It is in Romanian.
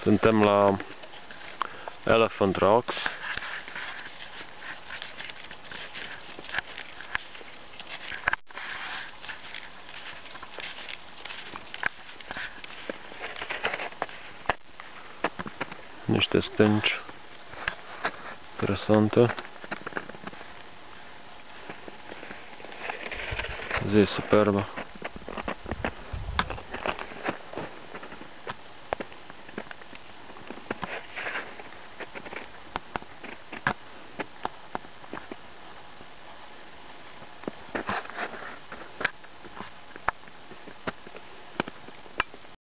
Suntem la Elephant Rocks. Niște stânci interesante. Zi superbă.